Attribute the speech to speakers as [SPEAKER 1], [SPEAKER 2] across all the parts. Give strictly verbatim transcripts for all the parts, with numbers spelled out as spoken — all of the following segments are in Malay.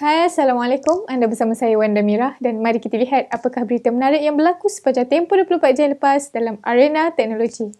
[SPEAKER 1] Hai, Assalamualaikum. Anda bersama saya Wanda Mira dan mari kita lihat apakah berita menarik yang berlaku sepanjang tempoh dua puluh empat jam lepas dalam arena teknologi.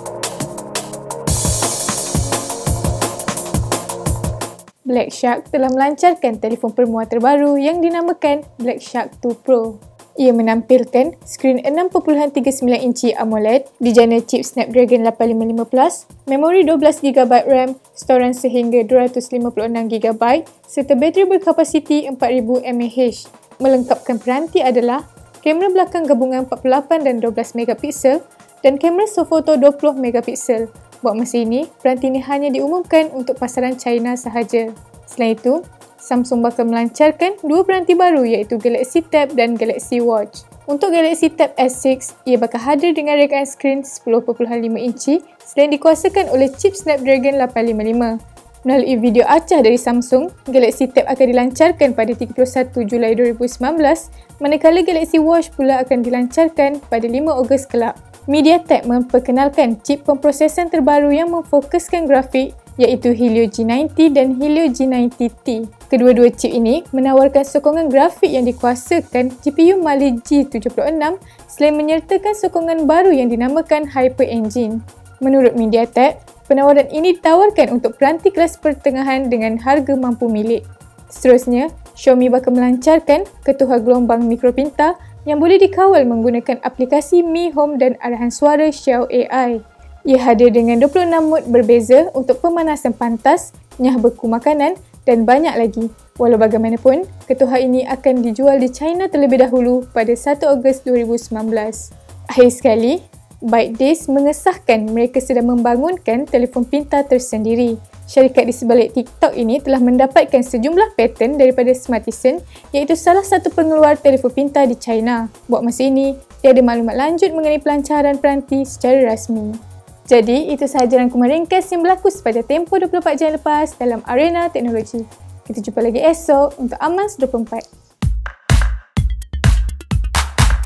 [SPEAKER 1] Black Shark telah melancarkan telefon permua terbaru yang dinamakan Black Shark two Pro. Ia menampilkan skrin enam perpuluhan tiga sembilan inci AMOLED, dijana chip Snapdragon lapan lima lima plus, memori dua belas gigabyte RAM, storan sehingga dua ratus lima puluh enam gigabyte serta bateri berkapasiti empat ribu mAh. Melengkapkan peranti adalah kamera belakang gabungan empat puluh lapan dan dua belas megapiksel dan kamera sofoto dua puluh megapiksel. Buat masa ini, peranti ini hanya diumumkan untuk pasaran China sahaja. Selain itu, Samsung bakal melancarkan dua peranti baru iaitu Galaxy Tab dan Galaxy Watch. Untuk Galaxy Tab S enam, ia bakal hadir dengan rekaan skrin sepuluh perpuluhan lima inci selain dikuasakan oleh chip Snapdragon lapan lima lima. Melalui video acah dari Samsung, Galaxy Tab akan dilancarkan pada tiga puluh satu Julai dua ribu sembilan belas, manakala Galaxy Watch pula akan dilancarkan pada lima Ogos kelak. MediaTek memperkenalkan chip pemprosesan terbaru yang memfokuskan grafik iaitu Helio G sembilan puluh dan Helio G sembilan puluh T. Kedua-dua chip ini menawarkan sokongan grafik yang dikuasakan G P U Mali G tujuh enam selain menyertakan sokongan baru yang dinamakan Hyper Engine. Menurut MediaTek, penawaran ini ditawarkan untuk peranti kelas pertengahan dengan harga mampu milik. Seterusnya, Xiaomi bakal melancarkan ketuhar gelombang mikropintar yang boleh dikawal menggunakan aplikasi Mi Home dan arahan suara Xiao A I. Ia hadir dengan dua puluh enam mod berbeza untuk pemanasan pantas, nyah beku makanan dan banyak lagi. Walau bagaimanapun, ketuhar ini akan dijual di China terlebih dahulu pada satu Ogos dua ribu sembilan belas. Akhir sekali, ByteDance mengesahkan mereka sedang membangunkan telefon pintar tersendiri. Syarikat di sebalik TikTok ini telah mendapatkan sejumlah paten daripada Smartisan iaitu salah satu pengeluar telefon pintar di China. Buat masa ini, tiada maklumat lanjut mengenai pelancaran peranti secara rasmi. Jadi, itu sahaja rangkuman ringkas yang berlaku sepanjang tempoh dua puluh empat jam lepas dalam arena teknologi. Kita jumpa lagi esok untuk Amas dua puluh empat.